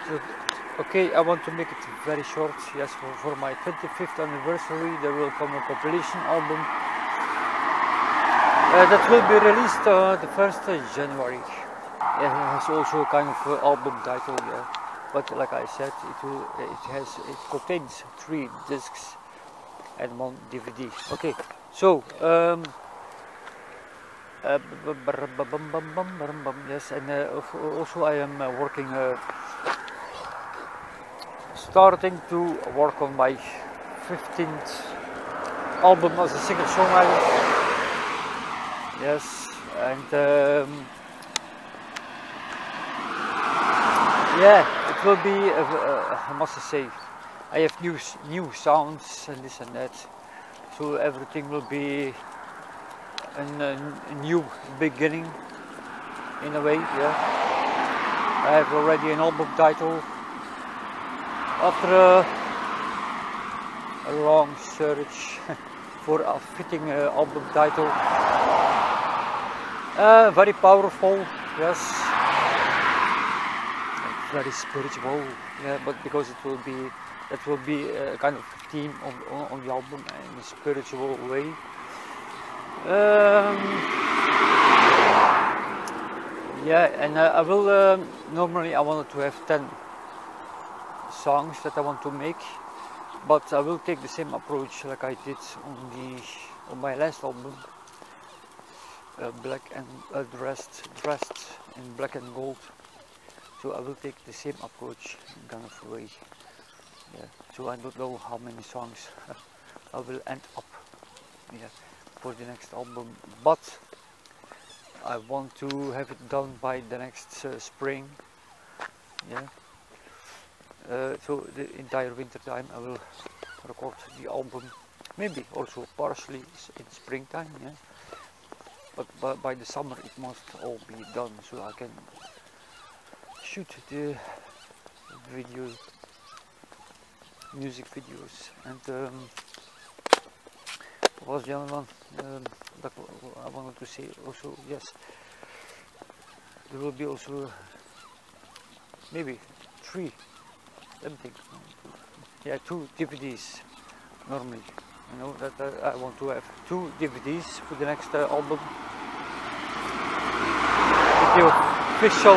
So, okay, I want to make it very short. Yes, for my 25th anniversary there will come a compilation album that will be released the 1st of January. It has also a kind of album title, yeah. But like I said, it contains 3 discs and 1 DVD. Okay, so yes, and also I am starting to work on my 15th album as a singer-songwriter. Yes, and yeah, it will be. I must say, I have new sounds and this and that, so everything will be a new beginning in a way. Yeah, I have already an album title after a long search for a fitting album title. Very powerful, yes. Very spiritual, yeah. But because it will be a kind of theme on the album in a spiritual way. Yeah, and I will normally I wanted to have 10 songs that I want to make, but I will take the same approach like I did on my last album, Black and dressed in black and gold. So I will take the same approach kind of way. Yeah. So I don't know how many songs I will end up, yeah, for the next album, but I want to have it done by the next spring. Yeah. So the entire winter time I will record the album, maybe also partially in springtime. Yeah. But by the summer it must all be done, so I can shoot the music videos. And what was the other one that I wanted to say also? Yes, there will be also maybe 3, let me think, yeah, 2 DVDs normally. You know that I want to have 2 DVDs for the next album. The official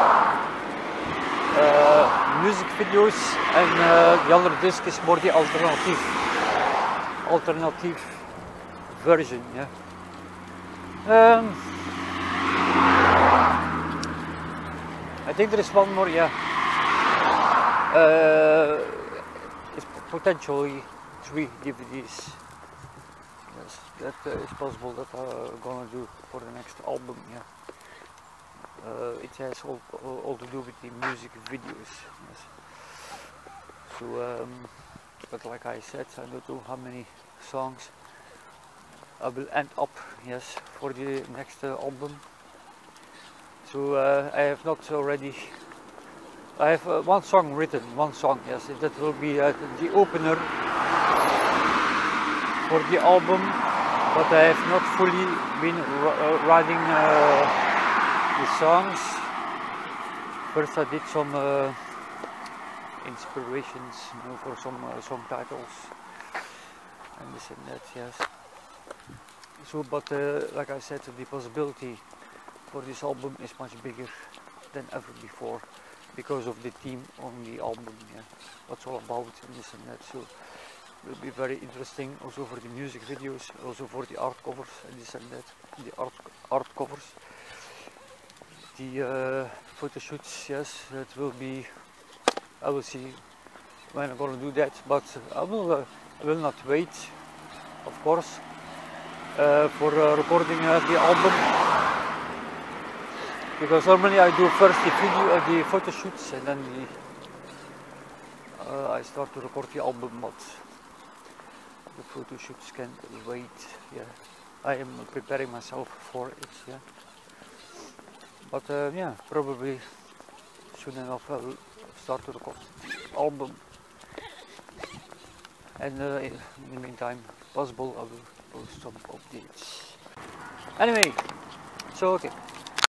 music videos, and the other disc is more the alternative version. Yeah. I think there is one more. Yeah. It's potentially 3 DVDs. Yes, that is possible that I'm gonna do for the next album. Yeah. It has all to do with the music videos. Yes. So, but like I said, I don't know how many songs I will end up, yes, for the next album. So I have not already. I have 1 song written, 1 song, yes. That will be the opener for the album, but I have not fully been writing the songs. First I did some inspirations, you know, for some song titles and this and that, yes. So, but like I said, the possibility for this album is much bigger than ever before because of the theme on the album, yeah. What's all about and this and that. So it will be very interesting also for the music videos, also for the art covers and this and that. The art covers. The photo shoots, yes, that will be, I will see when I'm gonna do that, but I will not wait, of course, for recording the album, because normally I do first the photo shoots, and then I start to record the album, but the photo shoots can wait. Yeah, I am preparing myself for it. Yeah. But yeah, probably soon enough I'll start to record the album, and in the meantime, possible I will post some updates. Anyway, so okay.